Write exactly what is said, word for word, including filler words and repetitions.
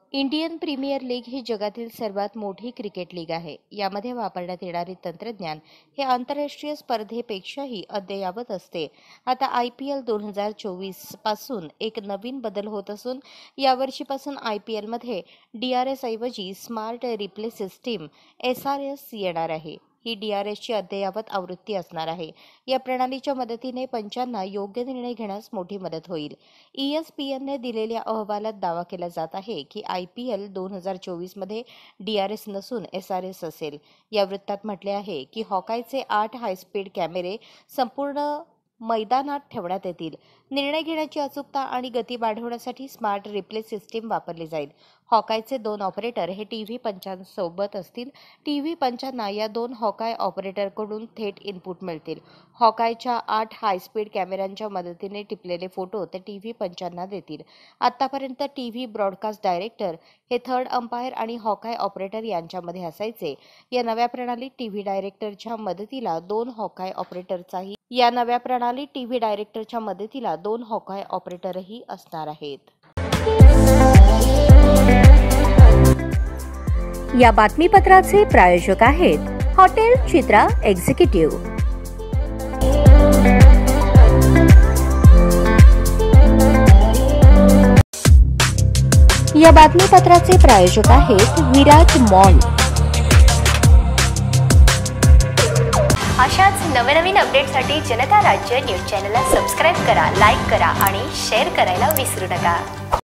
Indian premier league ही जगातील सर्वात मोठी क्रिकेट लीग आहे. यामध्ये वापरण्यात येणारे तंत्रज्ञान हे आंतरराष्ट्रीय स्पर्धेपेक्षाही अद्ययावत असते. आता आय पी एल दोन हजार चोवीस पासून एक नवीन बदल होत असून यावर्षीपासून आय पी एलमध्ये डी आर एस ऐवजी smart replay system S R S येणार आहे. ही डी आर एसची अद्ययावत आवृत्ती असणार आहे. या प्रणालीच्या मदतीने पंचांना योग्य निर्णय घेण्यास मोठी मदत होईल. ई एस पी एनने दिलेल्या अहवालात दावा केला जात आहे की आय पी एल दोन हजार चोवीसमध्ये डी आर एस नसून एस आर एस असेल. या वृत्तात म्हटले आहे की हॉकायचे आठ हायस्पीड कॅमेरे संपूर्ण मैदानात ठेवण्यात येतील. निर्णय घेण्याची अचूकता आणि गती वाढवण्यासाठी स्मार्ट रिप्ले सिस्टीम वापरली जाईल. हॉकायचे दोन ऑपरेटर हे टी व्ही पंचांसोबत असतील. टी व्ही पंचांना या दोन हॉकाय ऑपरेटरकडून थेट इनपुट मिळतील. हॉकायच्या आठ हायस्पीड कॅमेऱ्यांच्या मदतीने टिपलेले फोटो ते टी व्ही पंचांना देतील. आतापर्यंत टी व्ही ब्रॉडकास्ट डायरेक्टर हे थर्ड अंपायर आणि हॉकाय ऑपरेटर यांच्यामध्ये असायचे. या नव्या प्रणालीत टीव्ही डायरेक्टरच्या मदतीला दोन हॉकाय ऑपरेटरचाही या नव्या प्रणालीत टीव्ही डायरेक्टरच्या मदतीला दोन हॉकाय ऑपरेटरही असणार आहेत. या बातमीपत्राचे प्रायोजक आहेत हॉटेल चित्रा एक्झिक्युटिव्ह. या बातमीपत्राचे प्रायोजक आहेत विराज मॉल. अशाच नवनवीन अपडेटसाठी जनता राज्य न्यूज चॅनलला सबस्क्राईब करा, लाईक करा आणि शेअर करायला विसरू नका.